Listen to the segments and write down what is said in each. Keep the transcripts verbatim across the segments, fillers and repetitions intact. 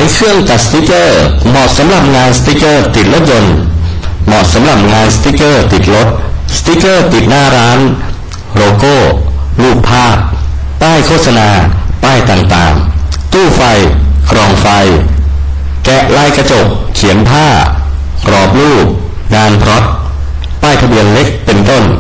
ายเครื่องตัดสติกเกอร์เหมาะสำหรับงานสติกเกอร์ติดรถยนต์เหมาะสำหรับงานสติกเกอร์ติดรถสติกเกอร์ติดหน้าร้านโลโก้รูปภาพป้ายโฆษณาป้ายต่างๆตู้ไฟกล่องไฟแกะลายกระจกเขียนผ้ากรอบรูปงานพร็อพป้ายทะเบียนเล็กเป็นต้น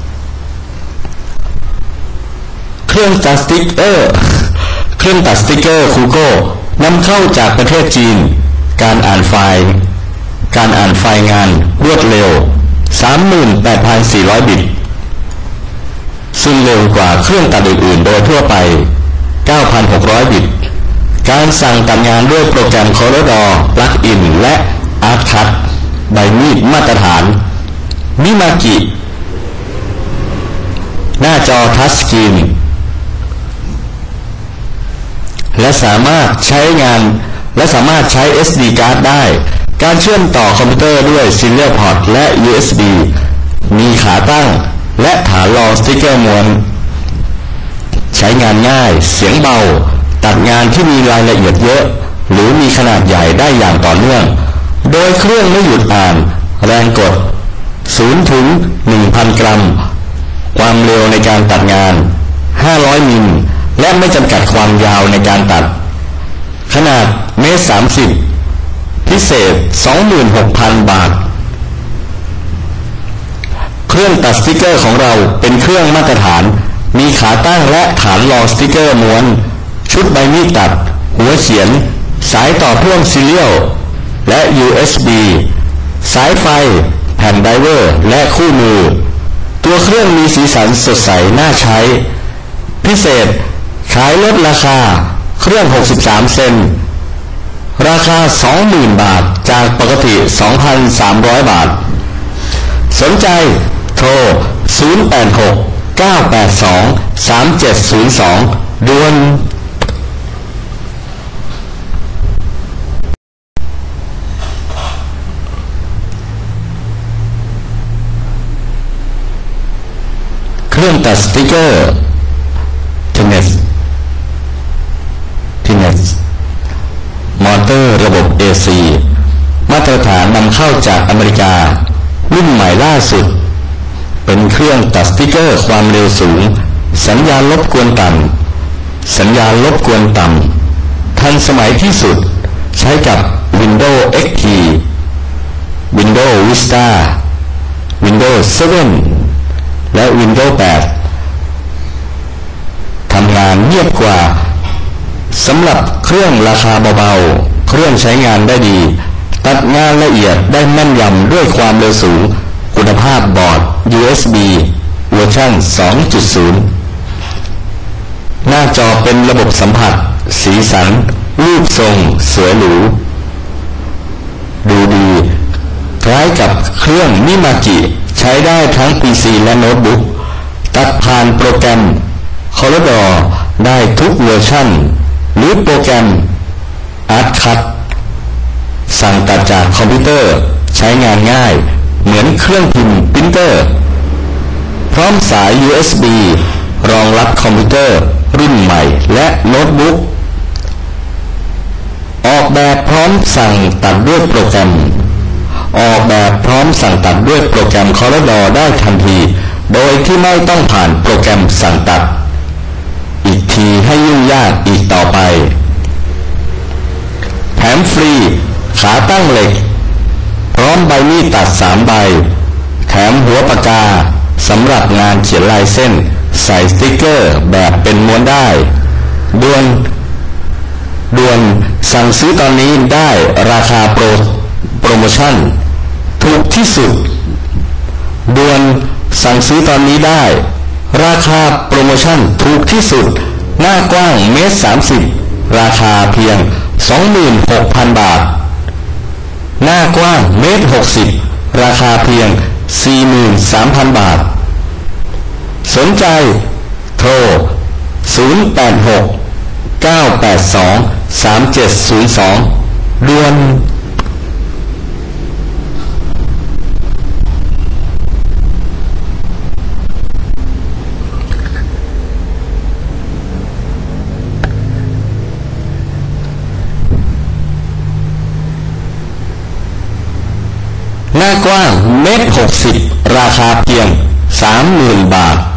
เครื่องตัดสติกเกอร์เครื่องตัดสติกเกอร์คูโก้นำเข้าจากประเทศจีนการอ่านไฟล์การอ่านไฟล์งานรวดเร็ว สามหมื่นแปดพันสี่ร้อย บิตซึ่งเร็วกว่าเครื่องตัดอื่นๆโดยทั่วไป เก้าพันหกร้อย บิตการสั่งตัดงานด้วยโปรแกรม Corridor Plug-in และ Artcut ใบมีดมาตรฐานมิมากิหน้าจอทัชสกรีนและสามารถใช้งานและสามารถใช้ เอส ดี Card ได้การเชื่อมต่อคอมพิวเตอร์ด้วย Serial Port และ ยู เอส บี มีขาตั้งและฐานรองสติกเกอร์ม้วนใช้งานง่ายเสียงเบาตัดงานที่มีรายละเอียดเยอะหรือมีขนาดใหญ่ได้อย่างต่อเนื่องโดยเครื่องไม่หยุดอ่านแรงกดศูนย์ถึงหนึ่งพัน กรัมความเร็วในการตัดงานห้าร้อยมิลและไม่จำกัดความยาวในการตัดขนาดเมตรสามสิบพิเศษ สองหมื่นหกพัน บาทเครื่องตัดสติกเกอร์ของเราเป็นเครื่องมาตรฐานมีขาตั้งและฐานรองสติกเกอร์ม้วนชุดใบมีดตัดหัวเขียนสายต่อพ่วงซีเรียลและ ยู เอส บี สายไฟแผ่นไดเวอร์และคู่มือตัวเครื่องมีสีสันสดใสน่าใช้พิเศษขายลดราคาเครื่องหกสิบสามเซนราคา สองหมื่น บาทจากปกติ สองพันสามร้อย บาทสนใจโทรศูนย์ แปด หก เก้า แปด สอง สาม เจ็ด ศูนย์ สองด่วนเครื่องตัดสติกเกอร์เทนเนสเทนเนสมอเตอร์ระบบ เอ ซี มาตรฐานนำเข้าจากอเมริการุ่นใหม่ล่าสุดเป็นเครื่องตัดสติกเกอร์ความเร็วสูงสัญญาณรบกวนต่ำสัญญาณรบกวนต่ำทันสมัยที่สุดใช้กับ Windows เอ็กซ์ พี Windows Vista Windows เซเว่น และ Windows แปด ทำงานเงียบกว่าสำหรับเครื่องราคาเบาๆเครื่องใช้งานได้ดีตัดงานละเอียดได้แม่นยำด้วยความเร็วสูงคุณภาพบอร์ด ยู เอส บี เวอร์ชัน สองจุดศูนย์ หน้าจอเป็นระบบสัมผัสสีสันรูปทรงสวยหรูดูดีคล้ายกับเครื่องมิมากิใช้ได้ทั้ง พี ซี และโน้ตบุ๊กตัดผ่านโปรแกรม Corridor ได้ทุกเวอร์ชันหรือโปรแกรม Artcut สั่งตัดจากคอมพิวเตอร์ใช้งานง่ายเหมือนเครื่องพิมพ์ปรินเตอร์พร้อมสาย ยู เอส บี รองรับคอมพิวเตอร์รุ่นใหม่และโน้ตบุ๊กออกแบบพร้อมสั่งตัดด้วยโปรแกรมออกแบบพร้อมสั่งตัดด้วยโปรแกรม Corridor ได้ทันทีโดยที่ไม่ต้องผ่านโปรแกรมสั่งตัดอีกทีให้ยุ่งยากอีกต่อไปแถมฟรีขาตั้งเหล็กพร้อมใบมีดตัดสามใบแถมหัวปากกาสำหรับงานเขียนลายเส้นใส่สติกเกอร์แบบเป็นม้วนได้ด่วนด่วนสั่งซื้อตอนนี้ได้ราคาโปรโปรโมชั่นถูกที่สุดด่วนสั่งซื้อตอนนี้ได้ราคาโปรโมชั่นถูกที่สุดหน้ากว้างเมตรสามสิบราคาเพียง สองหมื่นหกพัน บาทหน้ากว้างเมตรหกสิบราคาเพียง สี่หมื่นสามพัน บาทสนใจโทรศูนย์ แปด หก เก้า แปด สอง สาม เจ็ด ศูนย์ สองด่วนหน้ากว้างเมตรหกสิบราคาเพียงสามหมื่นบาท